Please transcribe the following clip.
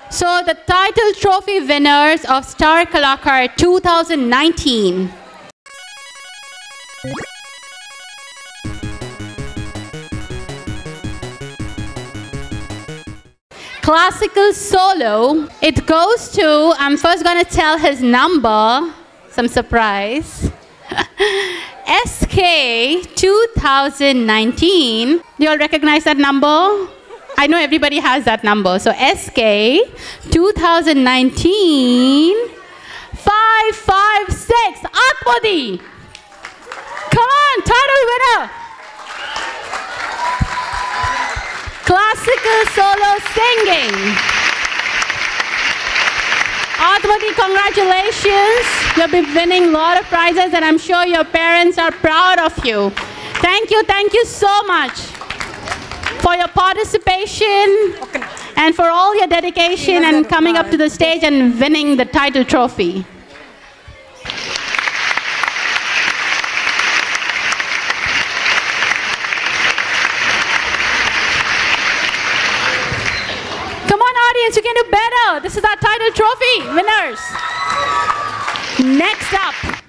So the title trophy winners of Star Kalakaar 2019. Classical solo, it goes to, I'm first going to tell his number, some surprise. SK 2019. Do you all recognize that number? I know everybody has that number. So SK 2019 556. Atmadi. Come on, title winner. Classical solo singing. Atmadi, congratulations. You'll be winning a lot of prizes and I'm sure your parents are proud of you. Thank you so much for your participation and for all your dedication and coming up to the stage and winning the title trophy. Come on, audience, you can do better. This is our title trophy winners. Next up.